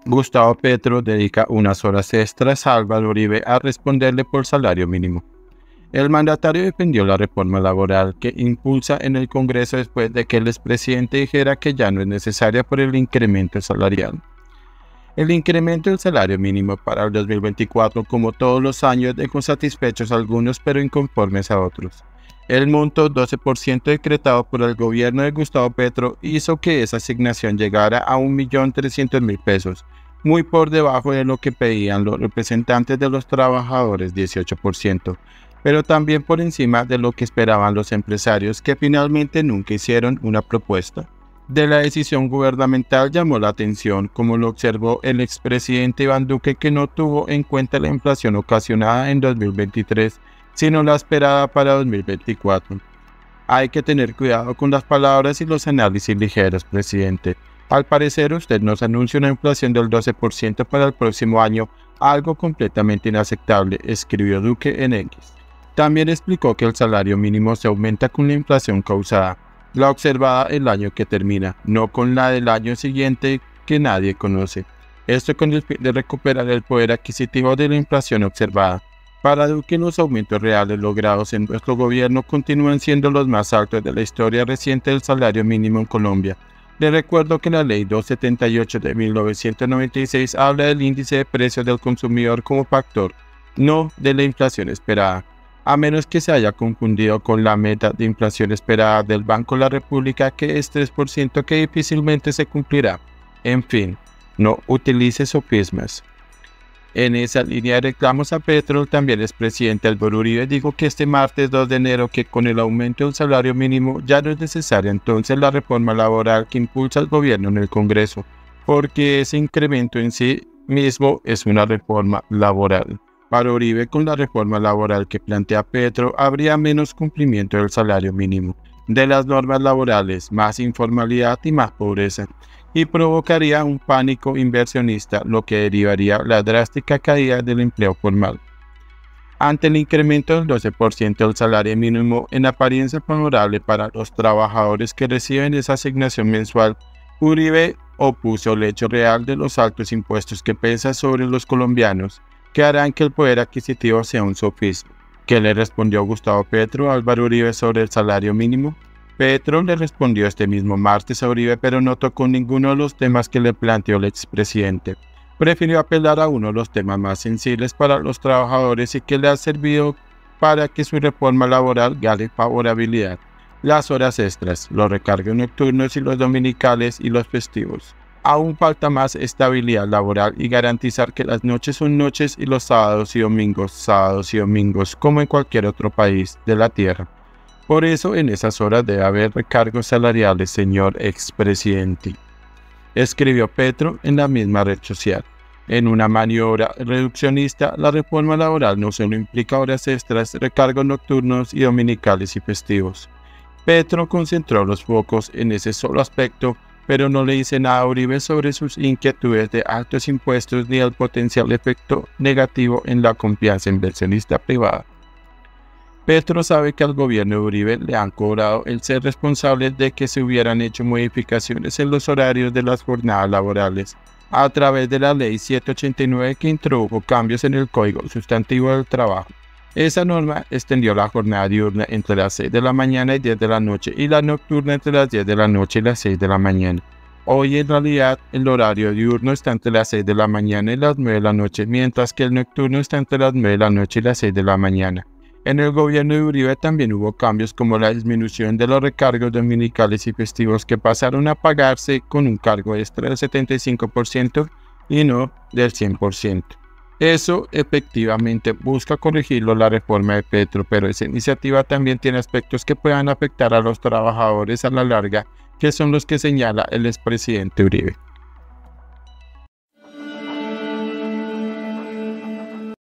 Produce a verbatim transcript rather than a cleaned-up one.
Gustavo Petro dedica unas horas extras a Álvaro Uribe a responderle por salario mínimo. El mandatario defendió la reforma laboral que impulsa en el Congreso después de que el expresidente dijera que ya no es necesaria por el incremento salarial. El incremento del salario mínimo para el dos mil veinticuatro, como todos los años, dejó satisfechos a algunos pero inconformes a otros. El monto doce por ciento decretado por el gobierno de Gustavo Petro hizo que esa asignación llegara a un millón trescientos mil pesos, muy por debajo de lo que pedían los representantes de los trabajadores, dieciocho por ciento, pero también por encima de lo que esperaban los empresarios, que finalmente nunca hicieron una propuesta. De la decisión gubernamental llamó la atención, como lo observó el expresidente Iván Duque, que no tuvo en cuenta la inflación ocasionada en dos mil veintitrés, sino la esperada para dos mil veinticuatro. Hay que tener cuidado con las palabras y los análisis ligeros, presidente. Al parecer usted nos anuncia una inflación del doce por ciento para el próximo año, algo completamente inaceptable, escribió Duque en X. También explicó que el salario mínimo se aumenta con la inflación causada, la observada el año que termina, no con la del año siguiente que nadie conoce. Esto con el fin de recuperar el poder adquisitivo de la inflación observada. Para Duque, los aumentos reales logrados en nuestro gobierno continúan siendo los más altos de la historia reciente del salario mínimo en Colombia. Le recuerdo que la Ley doscientos setenta y ocho de mil novecientos noventa y seis habla del índice de precios del consumidor como factor, no de la inflación esperada, a menos que se haya confundido con la meta de inflación esperada del Banco de la República, que es tres por ciento, que difícilmente se cumplirá. En fin, no utilice sofismas. En esa línea de reclamos a Petro, también el expresidente Álvaro Uribe dijo que este martes dos de enero que con el aumento del salario mínimo ya no es necesaria entonces la reforma laboral que impulsa el gobierno en el Congreso, porque ese incremento en sí mismo es una reforma laboral. Para Uribe, con la reforma laboral que plantea Petro, habría menos cumplimiento del salario mínimo, de las normas laborales, más informalidad y más pobreza, y provocaría un pánico inversionista, lo que derivaría la drástica caída del empleo formal. Ante el incremento del doce por ciento del salario mínimo, en apariencia favorable para los trabajadores que reciben esa asignación mensual, Uribe opuso el hecho real de los altos impuestos que pesan sobre los colombianos, que harán que el poder adquisitivo sea un sofisma. ¿Qué le respondió Gustavo Petro a Álvaro Uribe sobre el salario mínimo? Petro le respondió este mismo martes a Uribe, pero no tocó ninguno de los temas que le planteó el expresidente. Prefirió apelar a uno de los temas más sensibles para los trabajadores y que le ha servido para que su reforma laboral gane favorabilidad: las horas extras, los recargos nocturnos y los dominicales y los festivos. Aún falta más estabilidad laboral y garantizar que las noches son noches y los sábados y domingos, sábados y domingos, como en cualquier otro país de la tierra. Por eso, en esas horas debe haber recargos salariales, señor expresidente, escribió Petro en la misma red social. En una maniobra reduccionista, la reforma laboral no solo implica horas extras, recargos nocturnos y dominicales y festivos. Petro concentró los focos en ese solo aspecto, pero no le dice nada a Uribe sobre sus inquietudes de altos impuestos ni el potencial efecto negativo en la confianza inversionista privada. Petro sabe que al gobierno de Uribe le han cobrado el ser responsable de que se hubieran hecho modificaciones en los horarios de las jornadas laborales a través de la Ley ciento ochenta y nueve, que introdujo cambios en el Código Sustantivo del Trabajo. Esa norma extendió la jornada diurna entre las seis de la mañana y diez de la noche y la nocturna entre las diez de la noche y las seis de la mañana. Hoy en realidad el horario diurno está entre las seis de la mañana y las nueve de la noche, mientras que el nocturno está entre las nueve de la noche y las seis de la mañana. En el gobierno de Uribe también hubo cambios como la disminución de los recargos dominicales y festivos, que pasaron a pagarse con un cargo extra del setenta y cinco por ciento y no del cien por ciento. Eso efectivamente busca corregirlo la reforma de Petro, pero esa iniciativa también tiene aspectos que puedan afectar a los trabajadores a la larga, que son los que señala el expresidente Uribe.